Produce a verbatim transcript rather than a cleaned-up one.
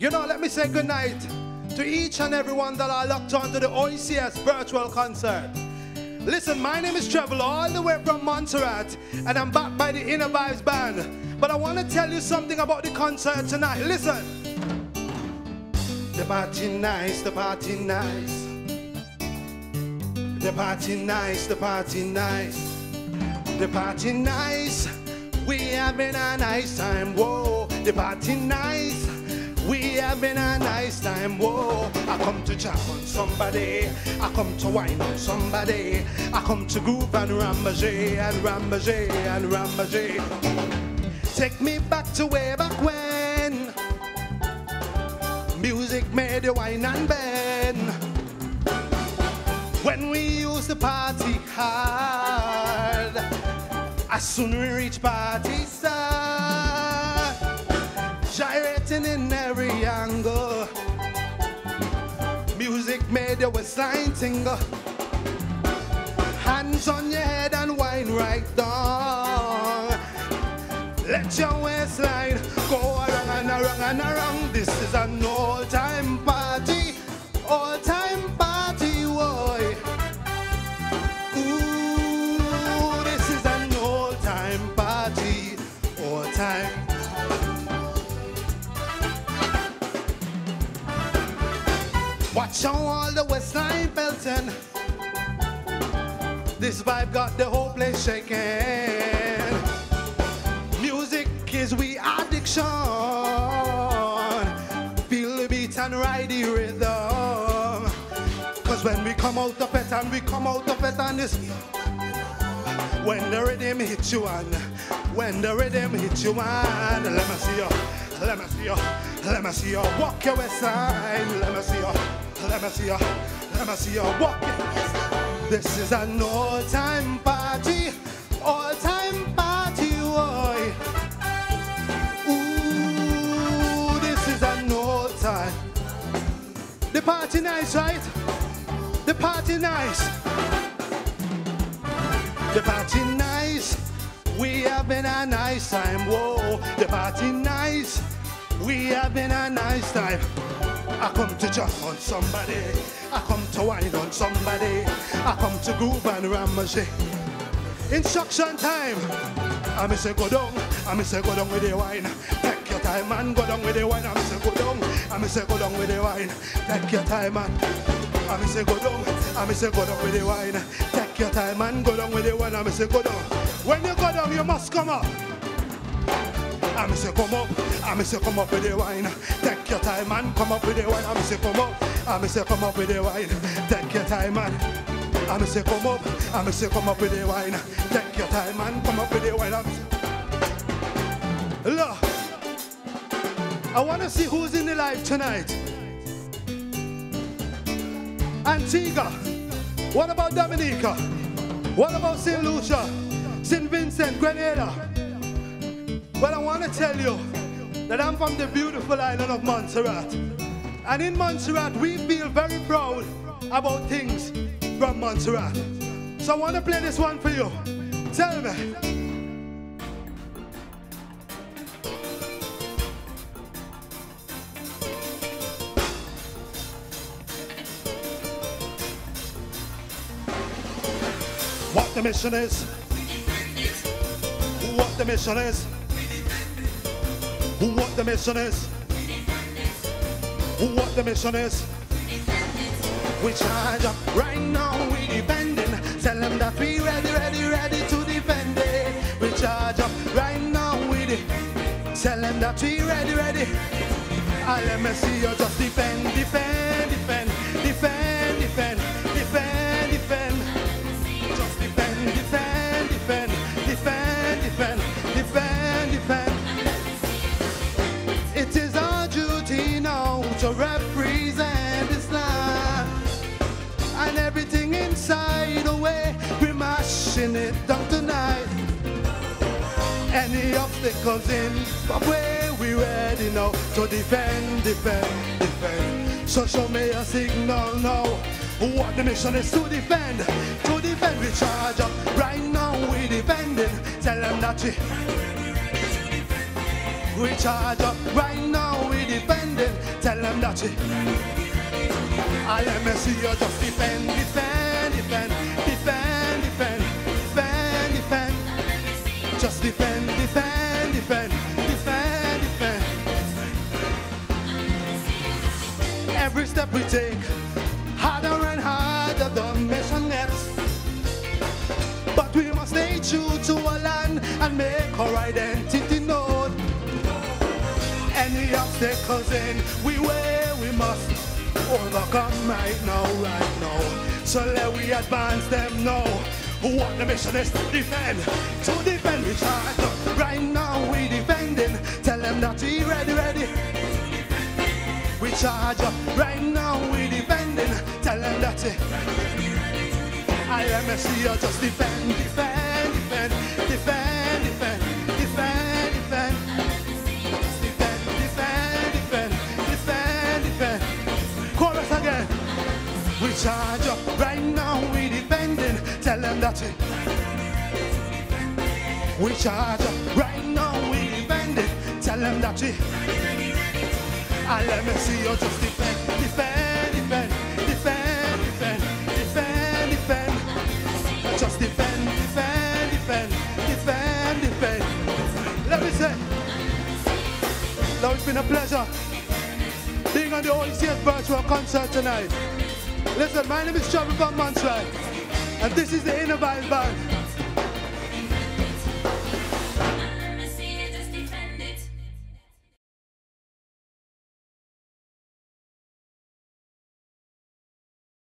You know, let me say good night to each and everyone that are locked on to the O E C S virtual concert. Listen, my name is Trevor, all the way from Montserrat, and I'm backed by the Inner Vibes Band. But I want to tell you something about the concert tonight. Listen. The party nice, the party nice. The party nice, the party nice. The party nice. We having a nice time, whoa. The party nice. We having a nice time, whoa. I come to jam on somebody. I come to wine on somebody. I come to groove and ramage and ramage and ramage. Take me back to way back when music made you wine and bend. When we used to party hard, as soon we reach party start, gyrating in every angle. Music made you a sign tingle. Hands on your head and wine right down. Let your waistline go around and around and around. This is an all-time party, all-time party, boy. Ooh, this is an all-time party, all-time. Watch how all the waistline belting. This vibe got the whole place shaking. Music is we addiction. Feel the beat and ride the rhythm. Cause when we come out of it and we come out of it and this, when the rhythm hits you and when the rhythm hits you and let me see you, let me see you, let me see you walk your waist side. Let me see you, let me see you, let me see you walk it. This is an all-time party, all-time party, boy. Ooh, this is an all-time. The party nice, right? The party nice. The party nice. We having a nice time, whoa. The party nice. We having a nice time. I come to jump on somebody. I come to wine on somebody. I come to groove and ramage. Instruction time. I me say go down. I me say go down with the wine. Take your time and go down with the wine. I me say go down. I me say go down with the wine. Take your time and I me say go down. I me say go down with the wine. Take your time and go down with the wine. I me say go down. When you go down, you must come up. I me say come up, I me say come up with the wine. Take your time and come up with the wine. I me say come up, I me say come up with the wine. Take your time and I me say come up, I me say come up with the wine. Take your time and come up with the wine. I me say, look, I want to see who's in the live tonight. Antigua. What about Dominica? What about Saint Lucia, Saint Vincent, Grenada? Well, I want to tell you that I'm from the beautiful island of Montserrat. And in Montserrat, we feel very proud about things from Montserrat. So I want to play this one for you. Tell me. What the mission is? What the mission is? What the mission is? What the mission is? We charge up right now, we defending. Tell them that we ready, ready, ready to defend it. We charge up right now, we de tell them that we ready, ready. And let me see you just defend, defend, defend, defend, defend, defend, defend. Just defend, defend, defend, defend, defend, defend, defend. It is our duty now to represent this land and everything inside the way. We're mashing it down tonight. Any obstacles in the way, we ready now to defend, defend, defend. So show me a signal now. What the mission is to defend, to defend. We charge up right now, we defending. Tell them that we We charge up right now, we defending. Tell them that we. I let me see you just defend, defend, defend, defend, defend, defend, defend. Just defend, defend, defend, defend, defend. Every step we take, harder and harder the mission gets. But we must stay true to our land and make our identity known. Any obstacles in we way we must overcome right now, right now. So let we advance them now. What the mission is to defend, to defend. We charge up right now, we defending. Tell them that we ready, ready. We charge up right now, we defending. Tell them that we. I let me see you just defend, defend, defend, defend, defend, defend, defend. Defend, defend, defend, defend, defend. Chorus again. We charge up right now, we defending. Tell them that we. We charge up right now, we defending. Tell them that we. I let me see you just defend, defend, defend, defend, defend, defend, defend. Just defend, defend, defend, defend, defend. Let me say, now it's been a pleasure being on the O E C S virtual concert tonight. Listen, my name is Trevor Van Montreal, and this is the Inner Vibe Band.